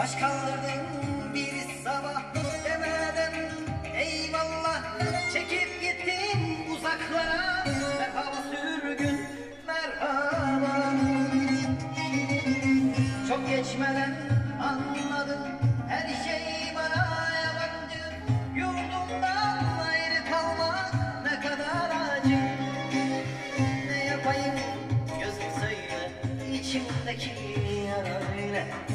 Baş kaldırdın bir sabah, demeden eyvallah. Çekip gittin uzaklara, merhaba sürgün, merhaba. Çok geçmeden anladım, her şey bana yabancı. Yurdumdan ayrı kalmak ne kadar acı. Ne yapayım gözüm söyle, içimdeki yarayla.